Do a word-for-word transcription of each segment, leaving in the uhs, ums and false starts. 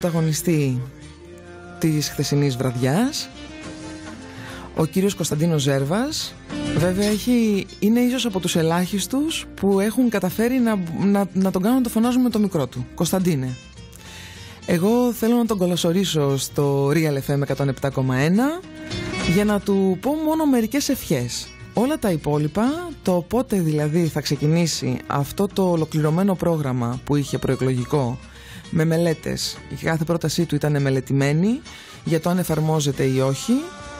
Πρωταγωνιστή της χθεσινής βραδιάς, ο κύριος Κωνσταντίνος Ζέρβας. Βέβαια έχει, είναι ίσως από τους ελάχιστους που έχουν καταφέρει να, να, να τον κάνουν να το φωνάζουν με το μικρό του. Κωνσταντίνε. Εγώ θέλω να τον καλωσορίσω στο Real εφ εμ εκατόν επτά κόμμα ένα για να του πω μόνο μερικές ευχές. Όλα τα υπόλοιπα, το πότε δηλαδή θα ξεκινήσει αυτό το ολοκληρωμένο πρόγραμμα που είχε προεκλογικό με μελέτες, η κάθε πρότασή του ήταν μελετημένη για το αν εφαρμόζεται ή όχι.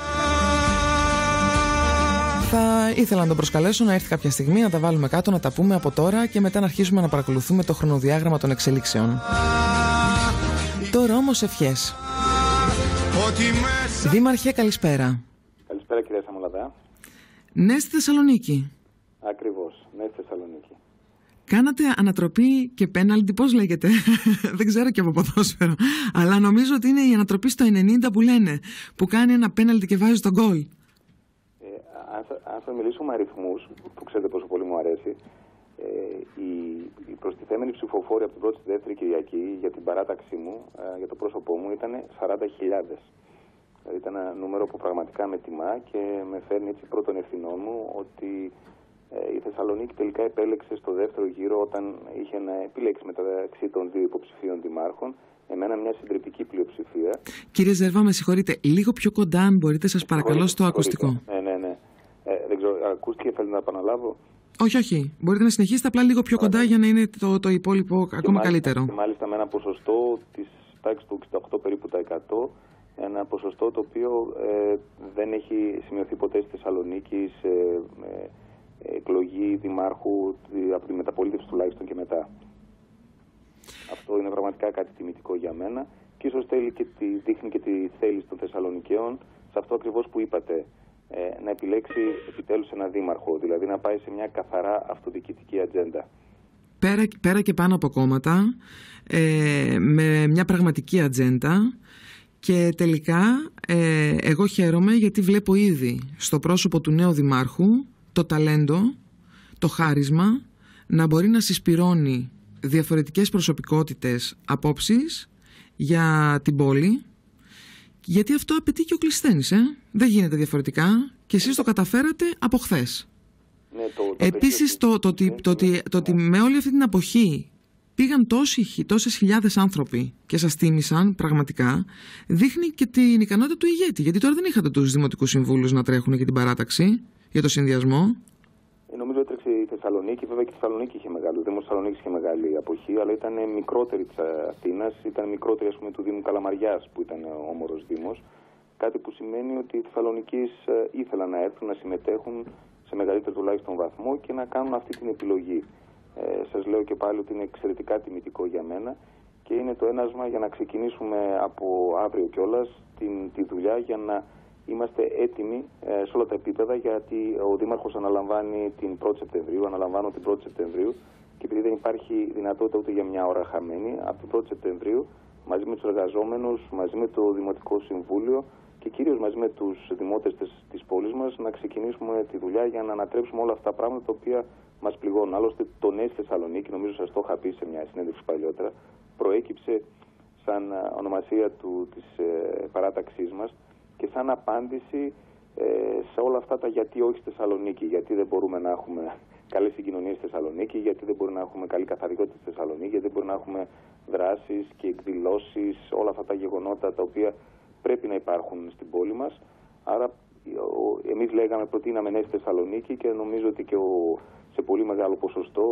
Θα ήθελα να τον προσκαλέσω να έρθει κάποια στιγμή, να τα βάλουμε κάτω, να τα πούμε από τώρα και μετά να αρχίσουμε να παρακολουθούμε το χρονοδιάγραμμα των εξελίξεων. Τώρα όμως ευχές. Δήμαρχε, καλησπέρα. Καλησπέρα κυρία Σαμολαδά. Ναι, στη Θεσσαλονίκη. Ακριβώς, ναι, στη Θεσσαλονίκη. Κάνατε ανατροπή και πέναλτι, πώς λέγεται, δεν ξέρω και από ποδόσφαιρο, αλλά νομίζω ότι είναι η ανατροπή στο ενενήντα που λένε, που κάνει ένα πέναλτι και βάζει τον γκολ. Ε, αν, αν σας μιλήσουμε αριθμούς, που ξέρετε πόσο πολύ μου αρέσει, ε, η, η προστιθέμενη ψηφοφόρη από την πρώτη στη δεύτερη Κυριακή για την παράταξή μου, ε, για το πρόσωπό μου, ήταν σαράντα χιλιάδες. Δηλαδή ήταν ένα νούμερο που πραγματικά με τιμά και με φέρνει έτσι πρώτον ευθυνών μου ότι η Θεσσαλονίκη τελικά επέλεξε στο δεύτερο γύρο, όταν είχε να επιλέξει μεταξύ των δύο υποψηφίων δημάρχων, εμένα μια συντριπτική πλειοψηφία. Κύριε Ζέρβα, με συγχωρείτε, λίγο πιο κοντά, αν μπορείτε, σας παρακαλώ, στο ακουστικό. Ναι, ναι, ναι. Ε, δεν ξέρω, ακούστηκε, θέλετε να επαναλάβω. Όχι, όχι. Μπορείτε να συνεχίσετε απλά λίγο πιο κοντά για να είναι το, το υπόλοιπο και ακόμα μάλιστα, καλύτερο. Και μάλιστα με ένα ποσοστό της τάξης του εξήντα οκτώ περίπου τα εκατό. Ένα ποσοστό το οποίο ε, δεν έχει σημειωθεί ποτέ στη Θεσσαλονίκη σε ε, εκλογή δημάρχου από τη μεταπολίτευση τουλάχιστον και μετά. Αυτό είναι πραγματικά κάτι τιμητικό για μένα και ίσως θέλει και τη, δείχνει και τη θέληση των Θεσσαλονικαίων σε αυτό ακριβώς που είπατε, ε, να επιλέξει επιτέλους ένα δήμαρχο, δηλαδή να πάει σε μια καθαρά αυτοδιοικητική ατζέντα. Πέρα, πέρα και πάνω από κόμματα, ε, με μια πραγματική ατζέντα. Και τελικά ε, εγώ χαίρομαι γιατί βλέπω ήδη στο πρόσωπο του νέου δημάρχου το ταλέντο, το χάρισμα να μπορεί να συσπυρώνει διαφορετικές προσωπικότητες, απόψεις για την πόλη, γιατί αυτό απαιτεί και ο Κλεισθένης, ε? Δεν γίνεται διαφορετικά και εσείς το καταφέρατε από χθες. Ναι, το, το Επίσης το, το, το, το, το, το ότι με όλη αυτή την αποχή πήγαν τόσοι, τόσες χιλιάδες άνθρωποι και σας τίμησαν πραγματικά, δείχνει και την ικανότητα του ηγέτη. Γιατί τώρα δεν είχατε τους δημοτικούς συμβούλους να τρέχουν για την παράταξη, για το συνδυασμό. Ε, νομίζω έτρεξε η Θεσσαλονίκη, βέβαια και η Θεσσαλονίκη είχε μεγάλη, ο Δήμος Θεσσαλονίκης είχε μεγάλη αποχή, αλλά ήταν μικρότερη της Αθήνας, ήταν μικρότερη ας πούμε του Δήμου Καλαμαριάς που ήταν ο όμορος Δήμος. Κάτι που σημαίνει ότι οι Θεσσαλονικείς ήθελαν να έρθουν να συμμετέχουν σε μεγαλύτερο τουλάχιστον βαθμό και να κάνουν αυτή την επιλογή. Ε, σας λέω και πάλι ότι είναι εξαιρετικά τιμητικό για μένα και είναι το ένασμα για να ξεκινήσουμε από αύριο κιόλας την, τη δουλειά για να είμαστε έτοιμοι ε, σε όλα τα επίπεδα, γιατί ο Δήμαρχος αναλαμβάνει την πρώτη Σεπτεμβρίου, αναλαμβάνω την πρώτη Σεπτεμβρίου και επειδή δεν υπάρχει δυνατότητα ούτε για μια ώρα χαμένη, από την πρώτη Σεπτεμβρίου μαζί με τους εργαζόμενους, μαζί με το Δημοτικό Συμβούλιο και κυρίως μαζί με τους δημότες της, της πόλης μας να ξεκινήσουμε τη δουλειά για να ανατρέψουμε όλα αυτά τα πράγματα τα οποία μας πληγώνουν. Άλλωστε το ΝΕ στη Θεσσαλονίκη, νομίζω σας το είχα πει σε μια συνέντευξη παλιότερα, προέκυψε σαν ονομασία του, της ε, παράταξής μας και σαν απάντηση ε, σε όλα αυτά τα γιατί όχι στη Θεσσαλονίκη. Γιατί δεν μπορούμε να έχουμε καλές συγκοινωνίες στη Θεσσαλονίκη, γιατί δεν μπορούμε να έχουμε καλή καθαριότητα στη Θεσσαλονίκη, γιατί δεν μπορούμε να έχουμε δράσεις και εκδηλώσεις, όλα αυτά τα γεγονότα τα οποία πρέπει να υπάρχουν στην πόλη μας. Άρα εμείς λέγαμε, προτείναμε ναι στη Θεσσαλονίκη και νομίζω ότι και ο, σε πολύ μεγάλο ποσοστό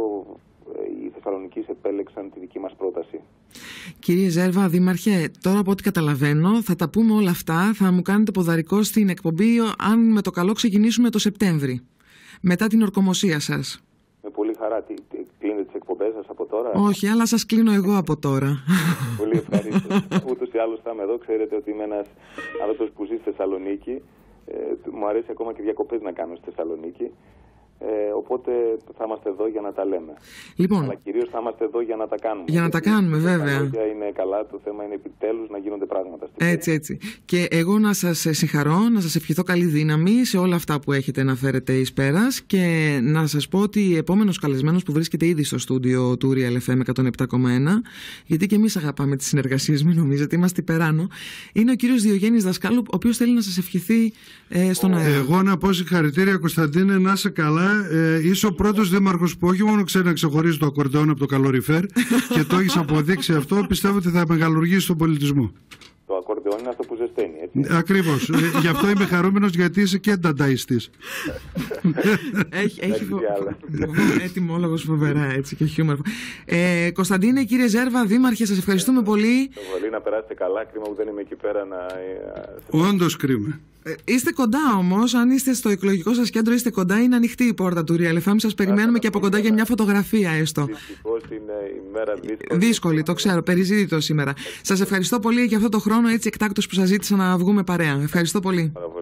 οι Θεσσαλονικείς επέλεξαν τη δική μας πρόταση. Κύριε Ζέρβα, Δήμαρχε, τώρα από ό,τι καταλαβαίνω θα τα πούμε όλα αυτά, θα μου κάνετε ποδαρικό στην εκπομπή αν με το καλό ξεκινήσουμε το Σεπτέμβρη, μετά την ορκομοσία σας. Με πολύ χαρά. Τι, τι, κλείνετε τις εκπομπές σας από τώρα? Όχι, αλλά σας κλείνω εγώ από τώρα. Πολύ ευχαριστώ. Ούτως ή άλλως θα είμαι εδώ. Ξέρετε ότι είμαι ένας άνθρωπος που ζει στη Θεσσαλονίκη. Ε, μου αρέσει ακόμα και διακοπές να κάνω στη Θεσσαλονίκη. Ε, οπότε θα είμαστε εδώ για να τα λέμε. Λοιπόν, αλλά κυρίως θα είμαστε εδώ για να τα κάνουμε. Για να τα κάνουμε, βέβαια. Τα λόγια είναι καλά, το θέμα είναι επιτέλους να γίνονται πράγματα. Στην έτσι, έτσι. Και εγώ να σας συγχαρώ, να σας ευχηθώ καλή δύναμη σε όλα αυτά που έχετε να φέρετε εις πέρας και να σας πω ότι επόμενος καλεσμένος που βρίσκεται ήδη στο στούντιο του Real εφ εμ εκατόν επτά κόμμα ένα, γιατί και εμείς αγαπάμε τις συνεργασίες, μην νομίζετε, είμαστε υπεράνω, είναι ο κύριος Διογέννης Δασκάλου, ο οποίος θέλει να σας ευχηθεί ε, στον αέρα. Εγώ να πω συγχαρητήρια, Κωνσταντίνε, να είσαι καλά. Ε, είσαι ο πρώτος δήμαρχος που όχι μόνο ξέρει να ξεχωρίζει το ακορντεόν από το καλοριφέρ και το έχεις αποδείξει αυτό. Πιστεύω ότι θα μεγαλουργήσει τον πολιτισμό. Το ακορντεόν είναι αυτό που ζεσταίνει, έτσι. Ακριβώς. Γι' αυτό είμαι χαρούμενος, γιατί είσαι και ντανταϊστής. Έχει, έχει φο... ετοιμόλογος φοβερά, έτσι, και χιούμορ. Ε, Κωνσταντίνε, κύριε Ζέρβα, δήμαρχε, σας ευχαριστούμε πολύ. Πολύ να περάσετε καλά, κρίμα που δεν είμαι εκεί πέρα να... Όντως κρίμα. Ε, είστε κοντά όμως, αν είστε στο εκλογικό σας κέντρο, είστε κοντά, είναι ανοιχτή η πόρτα του Real εφ εμ, σας περιμένουμε και από κοντά για μια φωτογραφία έστω. Δυστυχώς είναι η μέρα δύσκολη. Δύσκολη, το ξέρω, περιζήτητο σήμερα. Σας ευχαριστώ πολύ για αυτό το χρόνο έτσι εκτάκτος που σας ζήτησα να βγούμε παρέα. Ευχαριστώ πολύ.